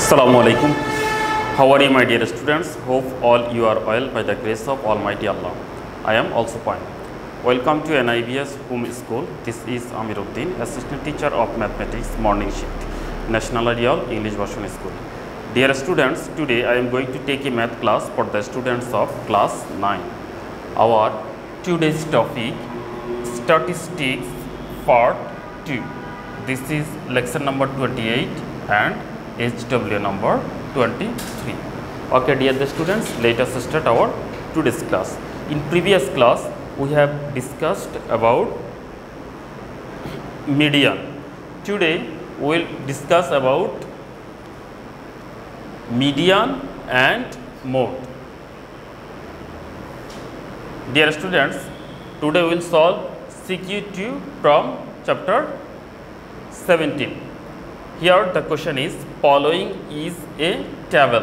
Assalamu alaikum. How are you, my dear students? Hope all you are well by the grace of Almighty Allah. I am also fine. Welcome to NIBS Home School. This is Amiruddin, Assistant Teacher of Mathematics, Morning Shift, National Ideal English Version School. Dear students, today I am going to take a math class for the students of class 9. Our today's topic, Statistics Part 2. This is lesson number 28 and HW number 23. Okay, dear students, let us start our today's class. In previous class, we have discussed about median. Today, we will discuss about median and mode. Dear students, today we will solve CQ2 from chapter 17. Here the question is, following is a table,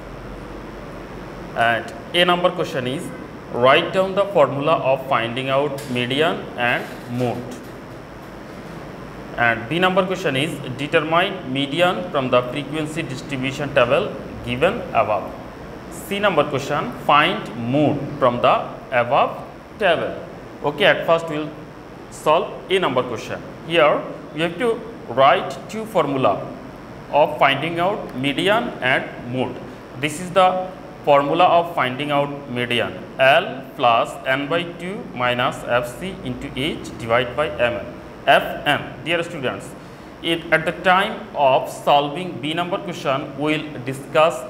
and a number question is, write down the formula of finding out median and mode, and B number question is, determine median from the frequency distribution table given above. C number question, find mode from the above table. Okay, at first we will solve A number question. Here we have to write two formula of finding out median and mode. This is the formula of finding out median, L plus n by 2 minus Fc into H divided by Mn. Fm. Dear students, at the time of solving B number question, we will discuss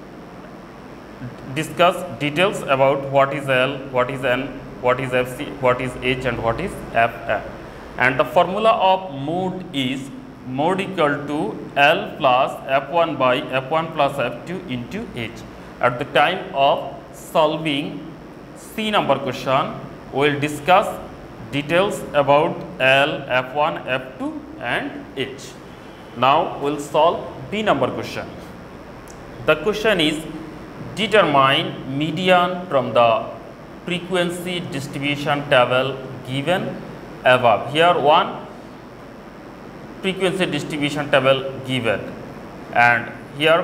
details about what is L, what is N, what is Fc, what is H, and what is Fm. And the formula of mode is mode equal to L plus F1 by F1 plus F2 into H. At the time of solving C number question, we will discuss details about L, F1, F2 and H. Now we will solve B number question. The question is, determine median from the frequency distribution table given above. Here one frequency distribution table given, and here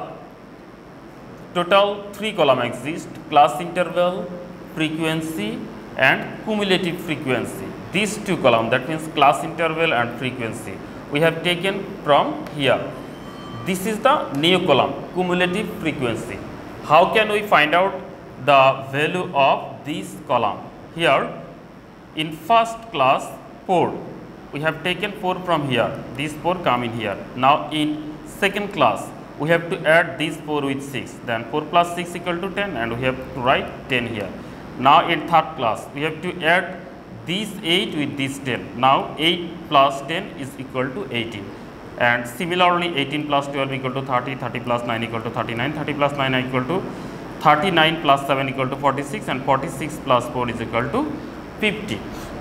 total 3 columns exist: class interval, frequency and cumulative frequency. These 2 columns, that means class interval and frequency, we have taken from here. This is the new column, cumulative frequency. How can we find out the value of this column? Here in first class 4, we have taken 4 from here, these 4 come in here. Now in second class, we have to add these 4 with 6, then 4 plus 6 equal to 10, and we have to write 10 here. Now in third class, we have to add these 8 with this 10. Now 8 plus 10 is equal to 18. And similarly 18 plus 12 equal to 30, 30 plus 9 equal to 39, 30 plus 9 equal to 39 plus 7 equal to 46, and 46 plus 4 is equal to 50.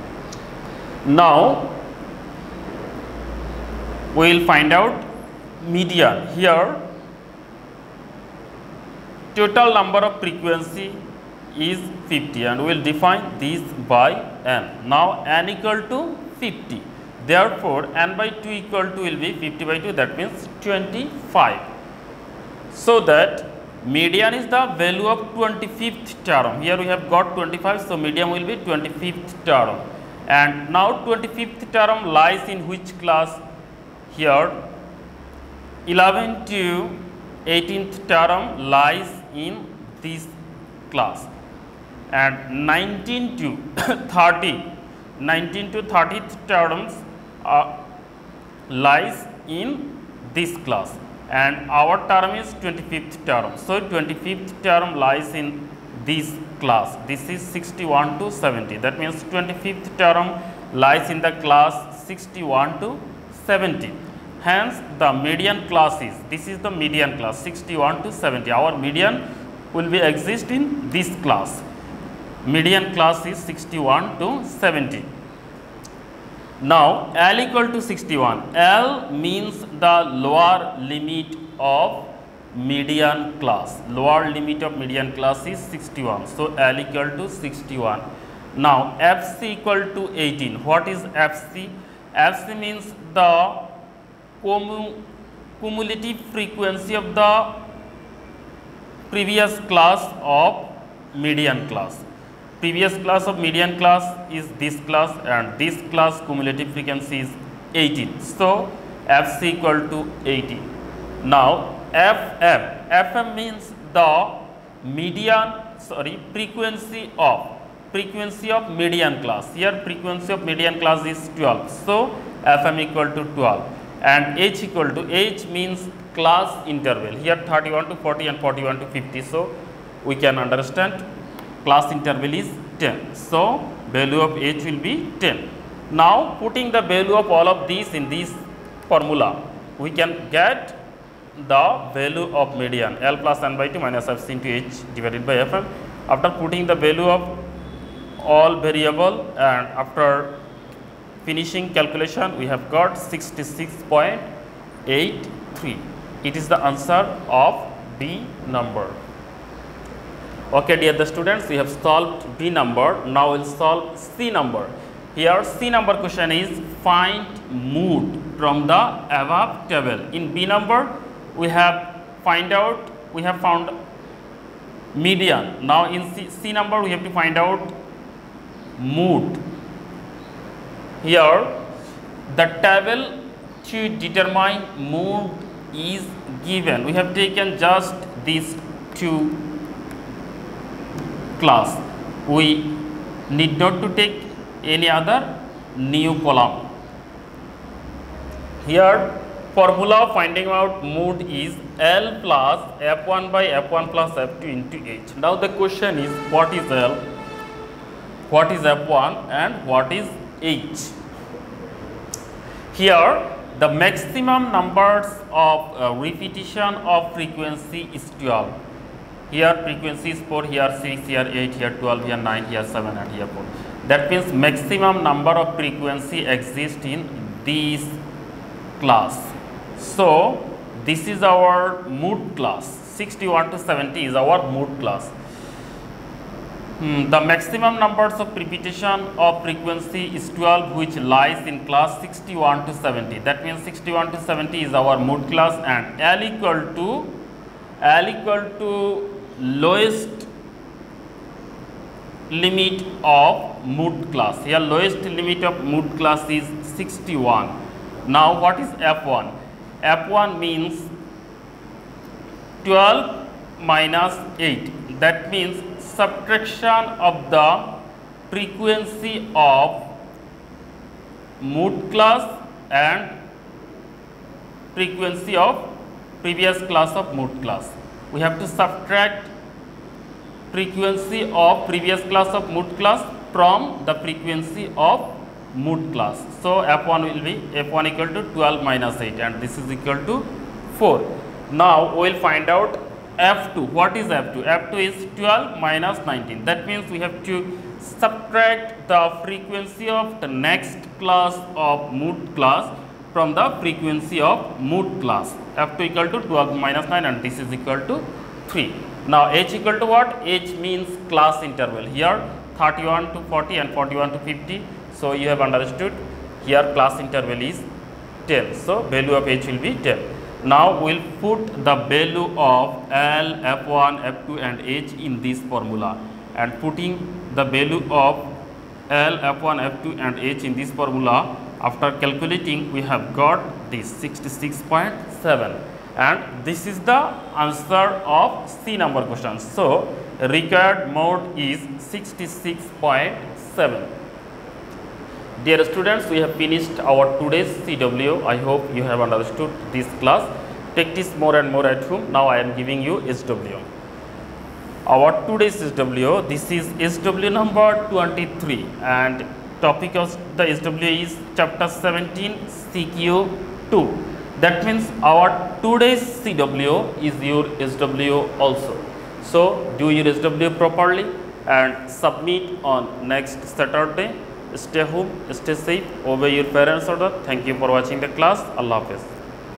Now we will find out median. Here total number of frequency is 50, and we will define this by n. Now n equal to 50, therefore n by 2 equal to will be 50 by 2, that means 25. So that median is the value of 25th term. Here we have got 25, so median will be 25th term. And now 25th term lies in which class? Here 11 to 18th term lies in this class, and 19 to 30th terms lies in this class, and our term is 25th term. So 25th term lies in this class. This is 61 to 70. That means 25th term lies in the class 61 to 70. Hence the median class is, this is the median class 61 to 70. Our median will be exist in this class. Median class is 61 to 70. Now L equal to 61. L means the lower limit of median class. Lower limit of median class is 61. So L equal to 61. Now Fc equal to 18. What is Fc? Fc means the cumulative frequency of the previous class of median class. Previous class of median class is this class, and this class cumulative frequency is 18. So Fc equal to 18. Now Fm means the frequency of median class. Here frequency of median class is 12. So Fm equal to 12, and H equal to, H means class interval. Here 31 to 40 and 41 to 50. So we can understand class interval is 10. So value of H will be 10. Now putting the value of all of these in this formula, we can get the value of median, L plus n by 2 minus Fc into H divided by Fm. After putting the value of all variable and after finishing calculation, we have got 66.83. It is the answer of B number. Okay, dear the students, we have solved B number. Now we will solve C number. Here C number question is find mood from the above table. In B number we have found median. Now in C number we have to find out mood. Here the table to determine mood is given. We have taken just these two class. We need not to take any other new column. Here formula of finding out mood is L plus F1 by F1 plus F2 into H. Now the question is, what is L, what is F1 and what is H? Here the maximum numbers of repetition of frequency is 12. Here frequency is 4, here 6, here 8, here 12, here 9, here 7 and here 4. That means maximum number of frequency exists in this class. So this is our mood class. 61 to 70 is our mood class. The maximum numbers of repetition of frequency is 12, which lies in class 61 to 70. That means 61 to 70 is our mood class, and L equal to lowest limit of mood class. Here lowest limit of mood class is 61. Now what is F1? F1 means 12 minus 8. That means subtraction of the frequency of mood class and frequency of previous class of mood class. We have to subtract frequency of previous class of mood class from the frequency of mood class. So F1 will be F1 equal to 12 minus 8, and this is equal to 4. Now we will find out F2. What is F2? F2 is 12 minus 19. That means we have to subtract the frequency of the next class of mood class from the frequency of mood class. F2 equal to 12 minus 9, and this is equal to 3. Now H equal to what? H means class interval. Here 31 to 40 and 41 to 50. So you have understood, here class interval is 10. So value of H will be 10. Now we will put the value of L, F1, F2 and H in this formula, and putting the value of L, F1, F2 and H in this formula, after calculating we have got this 66.7, and this is the answer of C number question. So required mode is 66.7. Dear students, we have finished our today's CW. I hope you have understood this class. Practice more and more at home. Now I am giving you SW. Our today's SW, this is SW number 23, and topic of the SW is chapter 17 CQ2. That means our today's CW is your SW also. So do your SW properly and submit on next Saturday. Stay home, stay safe, obey your parents' order. Thank you for watching the class. Allah Hafiz.